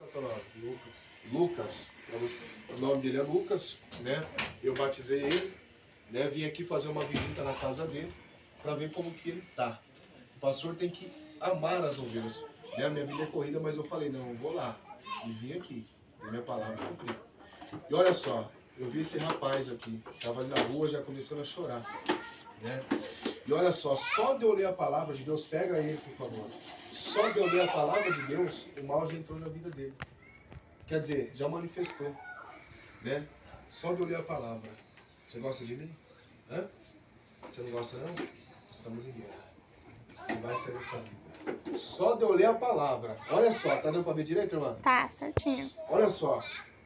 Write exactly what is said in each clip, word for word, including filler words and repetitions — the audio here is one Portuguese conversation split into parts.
teu nome? Lucas. Lucas. O nome dele é Lucas, né? Eu batizei ele, né? Vim aqui fazer uma visita na casa dele para ver como que ele tá. O pastor tem que amar as ovelhas. Né? A minha vida é corrida, mas eu falei, não, eu vou lá. E vim aqui. E minha palavra cumprir. E olha só, eu vi esse rapaz aqui, estava ali na rua já começando a chorar. Né? E olha só, só de eu ler a palavra de Deus, pega ele, por favor. Só de eu ler a palavra de Deus, o mal já entrou na vida dele. Quer dizer, já manifestou. Né? Só de eu ler a palavra. Você gosta de mim? Hã? Você não gosta não? Estamos em guerra. E vai ser dessa vida. Só de eu ler a palavra. Olha só, tá dando pra ver direito, irmã? Tá, certinho. Olha só.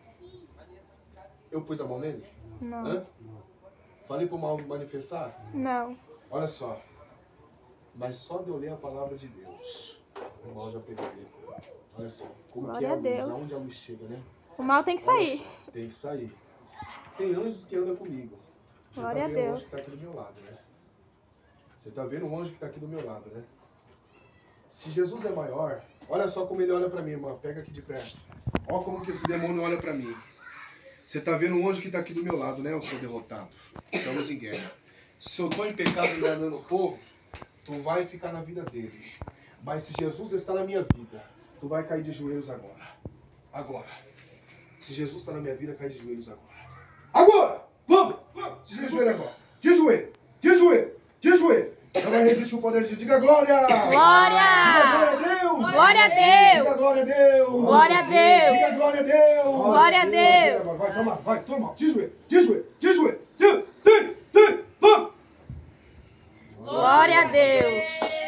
Eu pus a mão nele? Não. Hã? Falei pro mal manifestar? Não. Olha só. Mas só de eu ler a palavra de Deus, o mal já pegou ele. Olha só. Como Glória que é a a luz, Deus. aonde a luz chega, né? O mal tem que Olha sair. só, tem que sair. Tem anjos que andam comigo. Você Glória tá a vendo o Deus. anjo que tá aqui do meu lado, né? Você tá vendo o anjo que tá aqui do meu lado, né? Se Jesus é maior, olha só como ele olha pra mim, irmã. Pega aqui de perto. Olha como que esse demônio olha pra mim. Você tá vendo o anjo que tá aqui do meu lado, né? Eu sou derrotado. Estamos em guerra. Se eu tô em pecado enganando o povo, tu vai ficar na vida dele. Mas se Jesus está na minha vida, tu vai cair de joelhos agora. Agora. Se Jesus está na minha vida, cai de joelhos agora. Agora! Vamos! Vamos! Se joelho agora. De joelho! De joelho! De joelho! Não vai resistir o poder de Deus. Diga glória! Glória! Diga glória a Deus! Glória a Diga Deus! glória a Deus! Glória a Deus! Diga glória a Deus! Glória a Deus! Vai, toma, vai, toma. De joelho! De joelho! De joelho! De, de, de, vamos! Glória a Deus!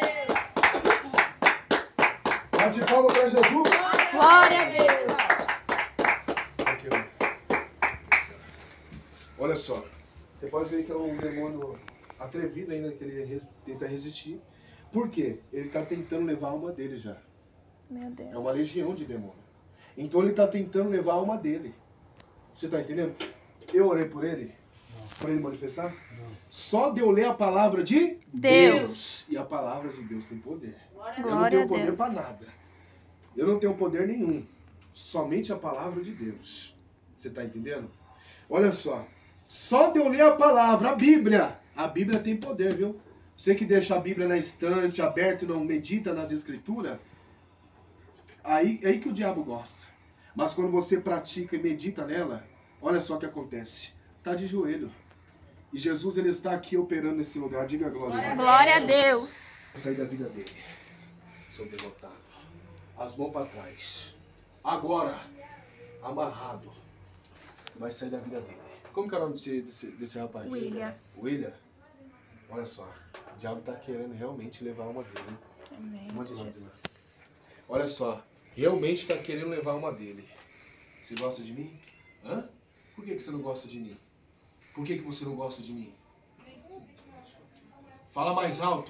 Bate palma para Jesus! Glória a Deus! Aqui, ó. Olha só, você pode ver que é um demônio atrevido ainda, que ele res, tenta resistir. Por quê? Ele está tentando levar a alma dele já. Meu Deus. É uma legião de demônio. Então ele está tentando levar a alma dele. Você está entendendo? Eu orei por ele? Para ele manifestar? Não. Só de eu ler a palavra de Deus. Deus. E a palavra de Deus tem poder. Glória Eu não tenho a poder Deus. para nada. Eu não tenho poder nenhum. Somente a palavra de Deus. Você está entendendo? Olha só. Só de eu ler a palavra, a Bíblia. A Bíblia tem poder, viu? Você que deixa a Bíblia na estante, aberta e não medita nas escrituras, aí é aí que o diabo gosta. Mas quando você pratica e medita nela, olha só o que acontece. Está de joelho. E Jesus, ele está aqui operando nesse lugar. Diga glória a Deus. Glória a Deus. Sair da vida dele. Sou derrotado. As mãos para trás. Agora, amarrado. Vai sair da vida dele. Como que é o nome desse, desse, desse rapaz? William. William? Olha só. O diabo está querendo realmente levar uma dele. Hein? Amém, Uma de Jesus. Olha só. Realmente está querendo levar uma dele. Você gosta de mim? Hã? Por que, que você não gosta de mim? Por que, que você não gosta de mim? Fala mais alto.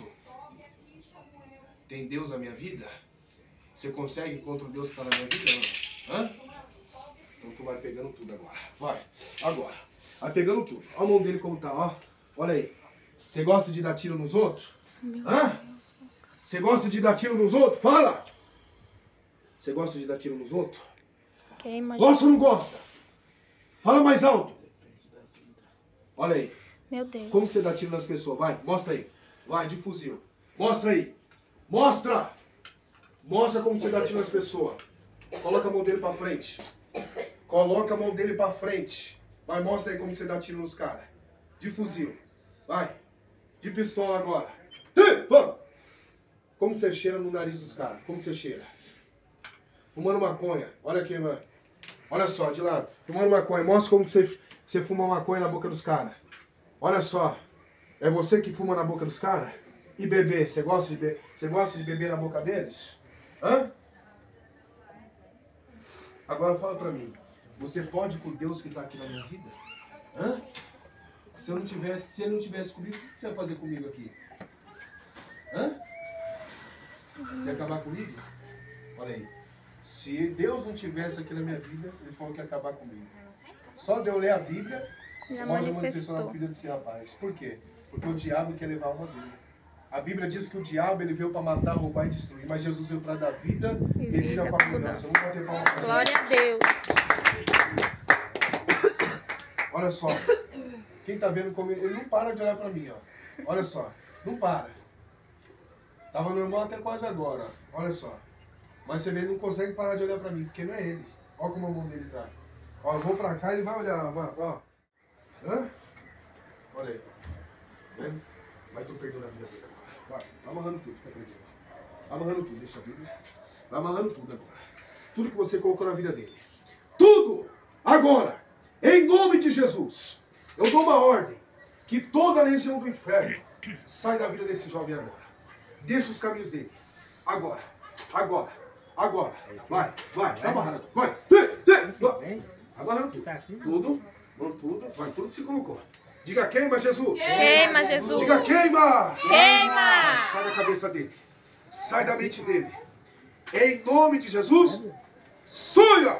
Tem Deus na minha vida? Você consegue contra o Deus que está na minha vida? Não? Hã? Então tu vai pegando tudo agora. Vai. Agora. Vai pegando tudo. Olha a mão dele como tá, ó. Olha aí. Você gosta de dar tiro nos outros? Hã? Você gosta de dar tiro nos outros? Fala! Você gosta de dar tiro nos outros? Queima, Gosta ou não Jesus. gosta? Fala mais alto. Olha aí. Meu Deus. Como você dá tiro nas pessoas? Vai, mostra aí. Vai, de fuzil. Mostra aí. Mostra! Mostra como você dá tiro nas pessoas. Coloca a mão dele pra frente. Coloca a mão dele pra frente. Vai, mostra aí como você dá tiro nos caras. De fuzil. Vai. De pistola agora. Vamos! Como você cheira no nariz dos caras? Como você cheira? Fumando maconha. Olha aqui, mano. Olha só, de lado. Fumando maconha. Mostra como você, você fuma maconha na boca dos caras. Olha só. É você que fuma na boca dos caras? E beber? Você gosta de beber? Você gosta de beber na boca deles? Hã? Agora fala pra mim. Você pode com o Deus que tá aqui na minha vida? Hã? Se eu não tivesse, se ele não tivesse comigo, o que você ia fazer comigo aqui? Hã? Você ia acabar comigo? Olha aí. Se Deus não tivesse aqui na minha vida, ele falou que ia acabar comigo. Só de eu ler a Bíblia, Já o mal já manifestou manifestou. na vida desse rapaz. Por quê? Porque o diabo quer levar uma dele. A Bíblia diz que o diabo ele veio para matar, roubar e destruir, mas Jesus veio para dar vida E e vida vida com com abundância. abundância. Vamos bater palma pra Glória a Deus. Olha só, quem tá vendo como ele não para de olhar pra mim, ó. Olha só, não para. Tava normal até quase agora, ó. Olha só. Mas você vê, ele não consegue parar de olhar pra mim, porque não é ele. Olha como a mão dele tá. Ó, eu vou pra cá e ele vai olhar, ó. ó. Hã? Olha aí. Tá vendo? Mas tô perdendo a vida dele agora. Vai, vai amarrando tudo, fica tranquilo. Vai amarrando tudo, deixa a Bíblia. Vai amarrando tudo agora. Tudo que você colocou na vida dele. Tudo! Agora! Em nome de Jesus, eu dou uma ordem, que toda a legião do inferno sai da vida desse jovem agora. Deixa os caminhos dele. Agora, agora, agora. Vai, vai, vai amarrando. Vai, vai. Amarrando tudo. Tudo, não tudo, vai, tudo que se colocou. Diga queima, Jesus. Queima, Jesus. Diga queima. Queima. Sai da cabeça dele. Sai da mente dele. Em nome de Jesus, suia.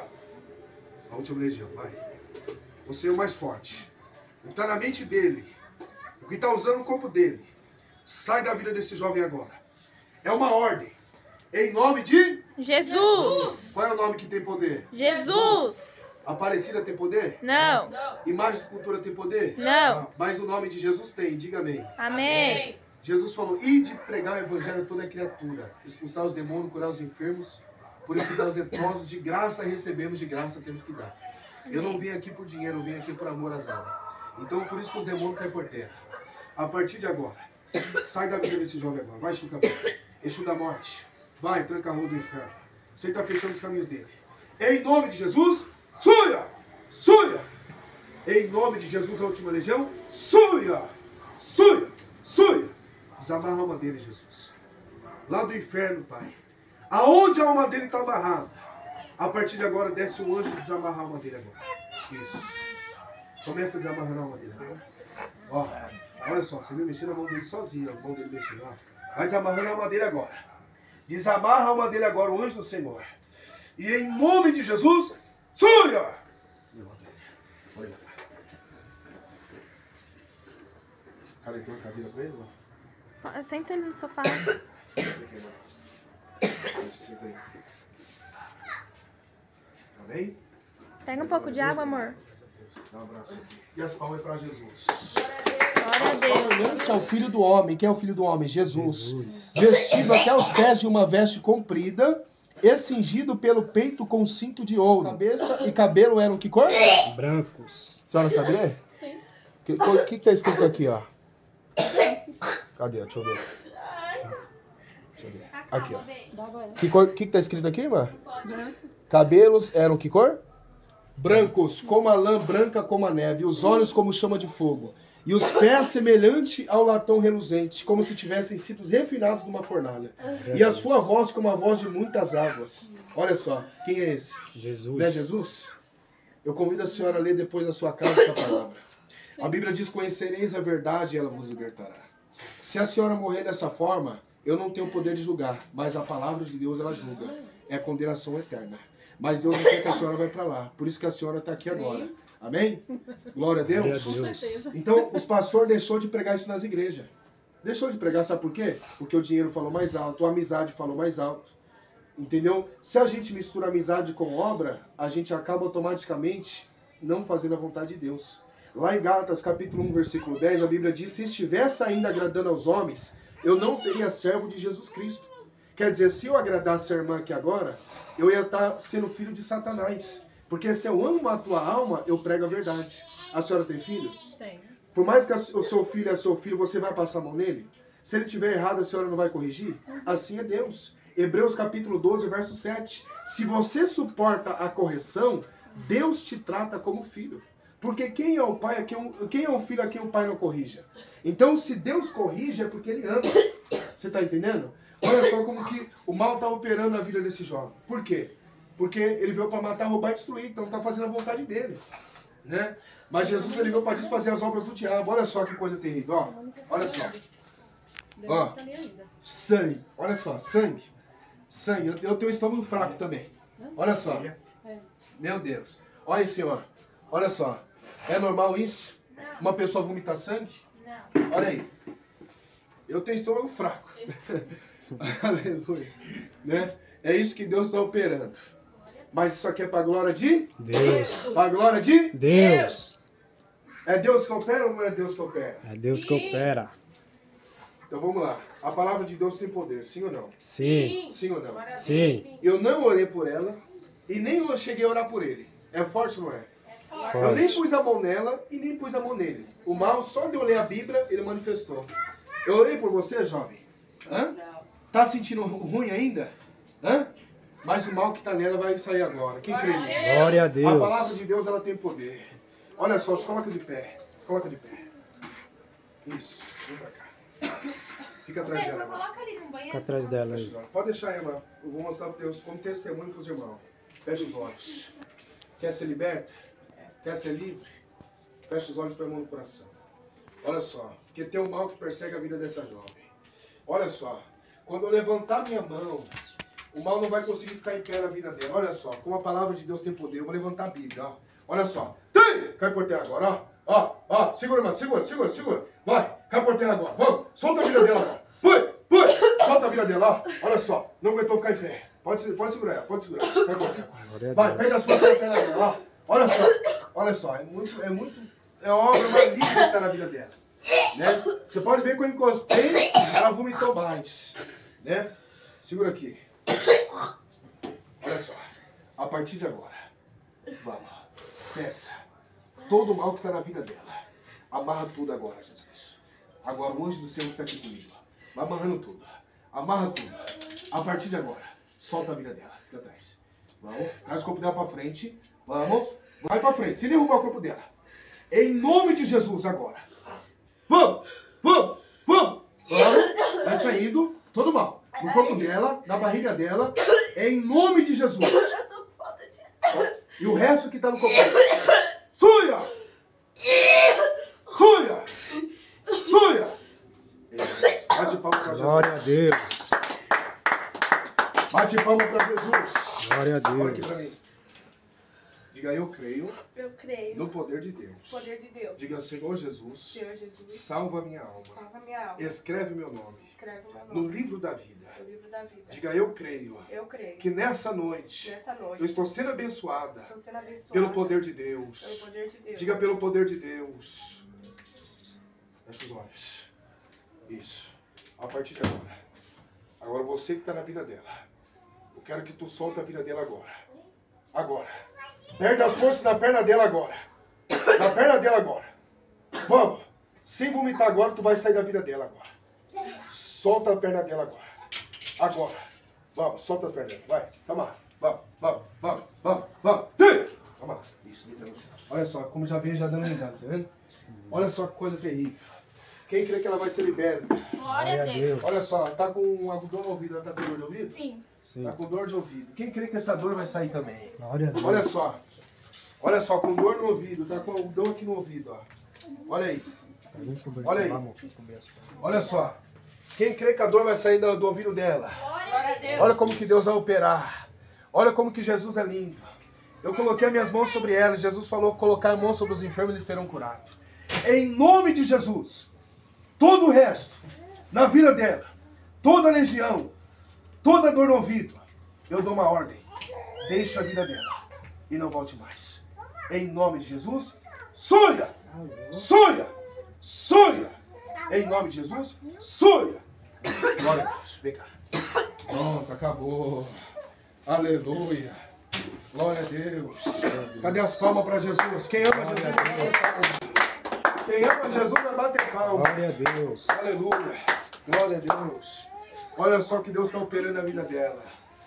A última legião, vai. Você é o mais forte. O que está na mente dele, o que está usando o corpo dele, sai da vida desse jovem agora. É uma ordem. Em nome de Jesus. Qual é o nome que tem poder? Jesus. Aparecida tem poder? Não. Imagem de escultura tem poder? Não. Mas o nome de Jesus tem, diga amém. Amém. Jesus falou, ide pregar o evangelho a toda criatura, expulsar os demônios, curar os enfermos, purificar os leprosos, de graça recebemos, de graça temos que dar. Eu não vim aqui por dinheiro, eu vim aqui por amor às almas. Então, por isso que os demônios caem por terra. A partir de agora, sai da vida desse jovem agora. Vai, Chuca, Exu da morte. Vai, tranca a rua do inferno. Você está fechando os caminhos dele. Em nome de Jesus, suia! Suia! Em nome de Jesus, a última legião, suia! Suia! Suia! Desamarra a alma dele, Jesus. Lá do inferno, Pai. Aonde a alma dele está amarrada, a partir de agora, desce um anjo e desamarra a alma dele agora. Isso. Começa a desamarrar a alma dele agora. Ó, olha só, você viu mexendo a mão dele sozinho, a mão dele mexendo. Ó. Vai desamarrando a alma dele agora. Desamarra a alma dele agora, o anjo do Senhor. E em nome de Jesus, suia! Olha lá. Cara, tem uma cadeira pra ele, ó. Senta ele no sofá. Amém? Pega um pouco de água, amor. Dá um abraço aqui. E as palmas para Jesus. Glória a Deus. Semelhante ao Filho do Homem. Quem é o Filho do Homem? Jesus. Jesus. Vestido até os pés de uma veste comprida e cingido pelo peito com cinto de ouro. Cabeça e cabelo eram que cor? Brancos. A senhora sabe ler? Sim. O que, que, que está escrito aqui, ó? Cadê? Deixa eu ver. Deixa eu ver. Aqui, ó. Que cor, que está escrito aqui, irmã? Branco. Cabelos eram que cor? Brancos, como a lã branca como a neve, os olhos como chama de fogo, e os pés semelhante ao latão reluzente, como se tivessem sido refinados numa fornalha. E a sua voz como a voz de muitas águas. Olha só, quem é esse? Jesus. Não é Jesus? Eu convido a senhora a ler depois na sua casa essa palavra. A Bíblia diz, conhecereis a verdade e ela vos libertará. Se a senhora morrer dessa forma, eu não tenho o poder de julgar, mas a palavra de Deus ela julga. É a condenação eterna. Mas Deus não quer que a senhora vá para lá. Por isso que a senhora está aqui agora. Amém? Glória a Deus. Glória a Deus. Então, os pastores deixou de pregar isso nas igrejas. Deixou de pregar, sabe por quê? Porque o dinheiro falou mais alto, a amizade falou mais alto. Entendeu? Se a gente mistura amizade com obra, a gente acaba automaticamente não fazendo a vontade de Deus. Lá em Gálatas, capítulo um, versículo dez, a Bíblia diz, se estivesse ainda agradando aos homens, eu não seria servo de Jesus Cristo. Quer dizer, se eu agradasse a irmã aqui agora, eu ia estar sendo filho de Satanás. Porque se eu amo a tua alma, eu prego a verdade. A senhora tem filho? Tem. Por mais que o seu filho é seu filho, você vai passar a mão nele? Se ele estiver errado, a senhora não vai corrigir? Assim é Deus. Hebreus capítulo doze, verso sete. Se você suporta a correção, Deus te trata como filho. Porque quem é o pai, a quem, quem é o filho a quem o pai não corrija? Então, se Deus corrige, é porque ele ama. Você está entendendo? Olha só como que o mal está operando na vida desse jovem. Por quê? Porque ele veio para matar, roubar e destruir. Então está fazendo a vontade dele. Né? Mas Jesus ele veio para desfazer as obras do diabo. Olha só que coisa terrível. Ó, olha só. Ó, sangue. Olha só, sangue. Sangue. Eu, eu tenho um estômago fraco também. Olha só. Meu Deus. Olha aí, senhor. Olha só. É normal isso? Uma pessoa vomitar sangue? Olha aí. Eu tenho estômago fraco. Aleluia. Né? É isso que Deus está operando. Mas isso aqui é para a glória de Deus. Para a glória de Deus. É Deus que opera ou não é Deus que opera? É Deus que opera. Então vamos lá. A palavra de Deus tem poder, sim ou não? Sim. Sim ou não? Sim. Eu não orei por ela e nem eu cheguei a orar por ele. É forte ou não é? Eu nem Forte. pus a mão nela e nem pus a mão nele. O mal, só de eu ler a Bíblia, ele manifestou. Eu orei por você, jovem? Hã? Tá sentindo ruim ainda? Hã? Mas o mal que tá nela vai sair agora. Quem crê nisso? Glória a A palavra Deus. de Deus, ela tem poder. Olha só, se coloca de pé. Coloca de pé. Isso. Vem pra cá. Fica atrás dela, irmão. Coloca ali no banheiro. Fica atrás dela aí. Pode deixar, irmã. Eu vou mostrar para Deus como testemunho para os irmãos. Fecha os olhos. Quer ser liberta? Quer ser livre? Fecha os olhos para a mão no coração. Olha só. Porque tem um mal que persegue a vida dessa jovem. Olha só. Quando eu levantar minha mão, o mal não vai conseguir ficar em pé na vida dela. Olha só. Como a palavra de Deus tem poder. Eu vou levantar a Bíblia. Ó. Olha só. Tem! Cai por terra agora. Ó. Ó. Ó. Segura, irmã. Segura, segura, segura. Vai. Cai por terra agora. Vamos. Solta a vida dela agora. Foi. Foi. Solta a vida dela. Ó. Olha só. Não aguentou ficar em pé. Pode, pode segurar ela. Pode segurar. Cai por terra agora. Glória a Vai. Pega as Deus. forças da perna dela. Ó. Olha só. Olha só. É muito... É muito... É uma obra maligna que está na vida dela. Né? Você pode ver que eu encostei, ela vomitou mais. Né? Segura aqui. Olha só. A partir de agora, vamos. Cessa todo o mal que está na vida dela. Amarra tudo agora, Jesus. Agora o anjo do Senhor está aqui comigo. Vai amarrando tudo. Amarra tudo. A partir de agora, solta a vida dela. Fica atrás. Vamos. Traz o corpo dela para frente. Vamos. Vai para frente. Se derrubar o corpo dela. Em nome de Jesus agora. Vamos. Vamos. Vamos. Vamos. Vai saindo todo mal. No corpo dela, na barriga dela. Em nome de Jesus. Eu tô com falta de ar. E o resto que tá no corpo dela. Suia! Suia! Suia! Bate palma pra Glória a Jesus. Deus. Bate palma pra Jesus. Glória a Olha aqui pra mim. Deus. Diga, eu creio Eu creio no no poder de Deus. poder de Deus. Diga, Senhor Jesus, Senhor Jesus, salva minha alma. salva minha alma. Escreve meu nome Escreve o meu no nome livro da vida. no livro da vida. Diga, eu creio Eu creio que nessa noite nessa noite eu estou sendo abençoada estou sendo abençoada pelo poder de pelo Deus. poder de Deus. Diga, pelo poder de Deus. Fecha os olhos. Isso. A partir de agora. Agora você que está na vida dela. Eu quero que tu solte a vida dela agora. Agora. Perde as forças na perna dela agora. Na perna dela agora. Vamos. Sem vomitar agora, tu vai sair da vida dela agora. Solta a perna dela agora. Agora. Vamos, solta a perna dela. Vai. Vamos lá. Vamos, vamos, vamos, vamos, vamos. Tem! Vamos lá. Isso, deita no chão. Olha só, como já veio já dando risada, tá vendo? Olha só que coisa terrível. Quem crê que ela vai ser liberta? Glória a Deus. Olha só, tá com um algodão no ouvido, ela tá com dor de ouvido? Sim. Sim. Tá com dor de ouvido. Quem crê que essa dor vai sair também? Glória a Deus. Olha só. Olha só, com dor no ouvido, tá com algodão aqui no ouvido, ó. Olha aí. Olha aí. Olha só. Quem crê que a dor vai sair do, do ouvido dela? Glória a Deus. Olha como que Deus vai operar. Olha como que Jesus é lindo. Eu coloquei minhas mãos sobre ela. Jesus falou colocar a mão sobre os enfermos e eles serão curados. Em nome de Jesus. Todo o resto, na vida dela, toda a legião, toda a dor no ouvido, eu dou uma ordem. Deixa a vida dela e não volte mais. Em nome de Jesus, suia! Suia! Suia! Em nome de Jesus, suia! Glória a Deus. Vem cá. Pronto, acabou. Aleluia. Glória a Deus. Cadê as palmas para Jesus? Quem ama Jesus? Quem ama Jesus vai bater palma. Glória a Deus. Aleluia. Glória a Deus. Olha só que Deus está operando na vida dela.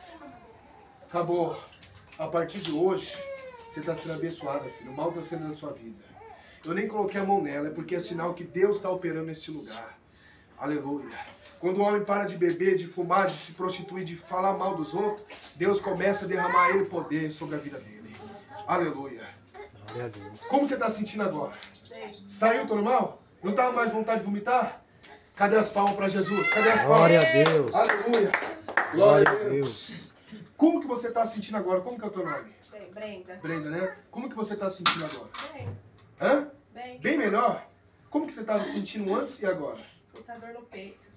Acabou. A partir de hoje, você está sendo abençoada, filho. O mal está sendo na sua vida. Eu nem coloquei a mão nela, é porque é sinal que Deus está operando neste lugar. Aleluia. Quando o homem para de beber, de fumar, de se prostituir, de falar mal dos outros, Deus começa a derramar ele poder sobre a vida dele. Aleluia. Glória a Deus. Como você está sentindo agora? Bem, Saiu todo mal? Não estava mais vontade de vomitar? Cadê as palmas para Jesus? Cadê as palmas? Glória a Deus. Aleluia. Glória a Deus. Como que você está sentindo agora? Como que é o teu nome? bem, Brenda. Brenda, né? Como que você está sentindo agora? Bem, Hã? bem. Bem melhor? Como que você estava sentindo antes e agora? Muita dor no peito.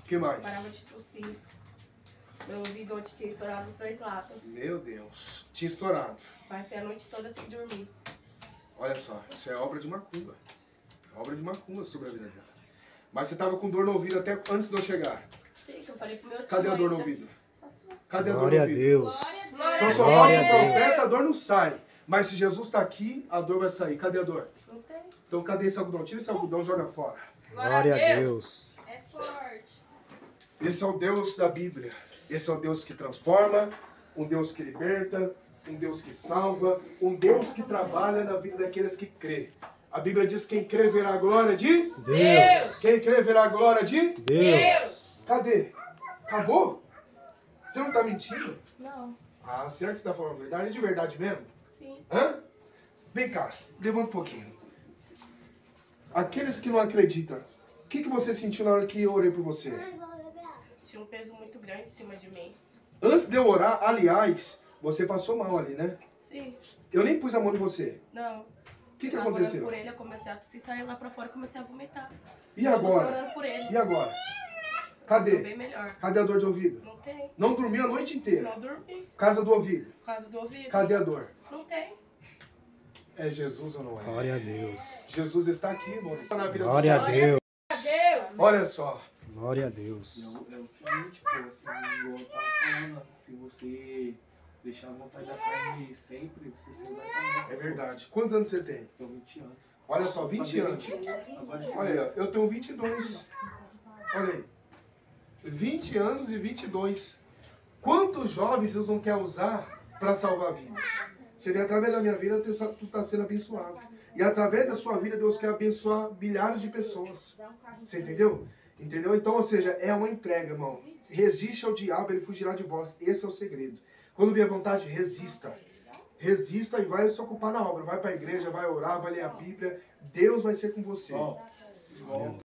que mais? Parava de tossir. Meu ouvido ontem tinha estourado os dois lados. Meu Deus. Tinha estourado. Passei a noite toda sem dormir. Olha só, isso é obra de macumba. É obra de macumba sobre a vida dela. Mas você tava com dor no ouvido até antes de eu chegar. Sim, que eu falei pro meu tio. Cadê a dor no ainda. ouvido? Só- Cadê a dor no Glória a ouvido? Deus. Só só Glória faço a Deus. profeta, a dor não sai. Mas se Jesus está aqui, a dor vai sair. Cadê a dor? Não tem. Então cadê esse algodão? Tira esse algodão e joga fora. Glória a Deus. É forte. Esse é o Deus da Bíblia. Esse é o Deus que transforma, um Deus que liberta, um Deus que salva, um Deus que trabalha na vida daqueles que crê. A Bíblia diz que quem crê verá a glória de... Deus. Quem crê verá a glória de... Deus. Cadê? Acabou? Você não está mentindo? Não. Ah, será que você está falando a verdade? É de verdade mesmo? Sim. Hã? Vem cá, levanta um pouquinho. Aqueles que não acreditam, o que, que você sentiu na hora que eu orei por você? Tinha um peso muito grande em cima de mim. Antes de eu orar, aliás, você passou mal ali, né? Sim. Eu nem pus a mão em você. Não. O que, que Eu tava aconteceu? orando por ele, eu comecei a tossir, saí lá pra fora e comecei a vomitar. E Eu tava agora? orando por ele. E agora? Tô Cadê? bem melhor. Cadê a dor de ouvido? Não tem. Não dormiu a noite inteira. Não dormi. Casa do ouvido. Por causa do ouvido. Cadê a dor? Não tem. É Jesus ou não é? Glória a Deus. Jesus está aqui, irmão. Está na vida do Glória a céu. Deus. Deus. Olha só. Glória a Deus. É o, é o seguinte, pô, assim, igual eu tava falando, se você deixar a vontade da carne sempre, você sempre vai estar nessa. É verdade. Quantos anos você tem? Tenho vinte anos. Olha só, vinte Fazer anos. vinte e um, agora esse Olha aí, ó, mês. eu tenho vinte e dois. Olha aí. vinte anos e vinte e dois. Quantos jovens Deus não quer usar para salvar vidas? Você vê, através da minha vida, tu está sendo abençoado. E através da sua vida, Deus quer abençoar milhares de pessoas. Você entendeu? Entendeu? Então, ou seja, é uma entrega, irmão. Resiste ao diabo, ele fugirá de vós. Esse é o segredo. Quando vier vontade, resista. Resista e vai se ocupar na obra. Vai para a igreja, vai orar, vai ler a Bíblia. Deus vai ser com você. Ó, igual